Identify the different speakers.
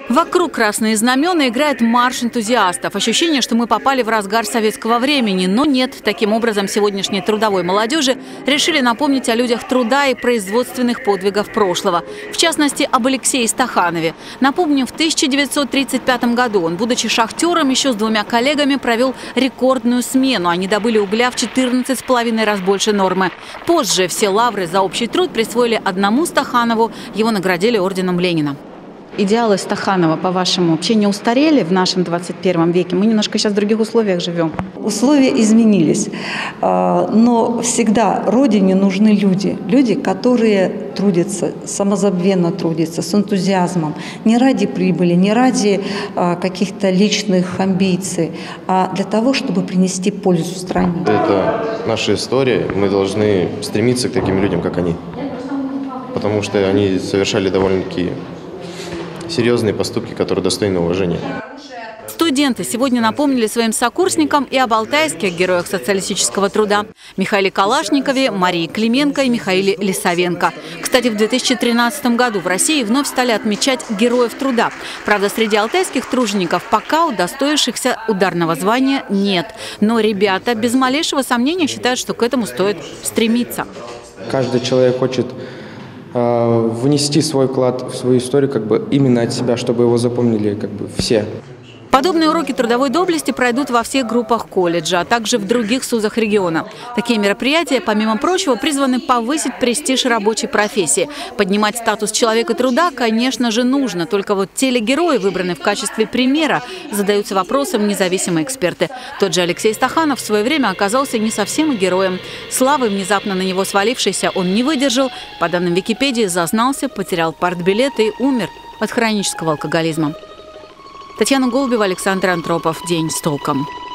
Speaker 1: Вокруг красные знамена играет марш энтузиастов. Ощущение, что мы попали в разгар советского времени. Но нет. Таким образом, сегодняшней трудовой молодежи решили напомнить о людях труда и производственных подвигов прошлого. В частности, об Алексее Стаханове. Напомню, в 1935 году он, будучи шахтером, еще с 2 коллегами провел рекордную смену. Они добыли угля в 14,5 раз больше нормы. Позже все лавры за общий труд присвоили одному Стаханову. Его наградили орденом Ленина.
Speaker 2: Идеалы Стаханова, по-вашему, вообще не устарели в нашем 21 веке? Мы немножко сейчас в других условиях живем.
Speaker 3: Условия изменились, но всегда Родине нужны люди. Люди, которые трудятся, самозабвенно трудятся, с энтузиазмом. Не ради прибыли, не ради каких-то личных амбиций, а для того, чтобы принести пользу стране.
Speaker 4: Это наша история. Мы должны стремиться к таким людям, как они. Потому что они совершали довольно-таки серьезные поступки, которые достойны уважения.
Speaker 1: Студенты сегодня напомнили своим сокурсникам и об алтайских героях социалистического труда – Михаиле Калашникове, Марии Клименко и Михаиле Лисовенко. Кстати, в 2013 году в России вновь стали отмечать героев труда. Правда, среди алтайских тружеников пока удостоившихся ударного звания нет. Но ребята без малейшего сомнения считают, что к этому стоит стремиться.
Speaker 5: Каждый человек хочет внести свой вклад в свою историю именно от себя, чтобы его запомнили все.
Speaker 1: Подобные уроки трудовой доблести пройдут во всех группах колледжа, а также в других СУЗах региона. Такие мероприятия, помимо прочего, призваны повысить престиж рабочей профессии. Поднимать статус человека труда, конечно же, нужно. Только вот телегерои, выбранные в качестве примера, задаются вопросом независимые эксперты. Тот же Алексей Стаханов в свое время оказался не совсем героем. Славы, внезапно на него свалившейся, он не выдержал. По данным Википедии, зазнался, потерял партбилет и умер от хронического алкоголизма. Татьяна Голубева, Александр Антропов. День с толком.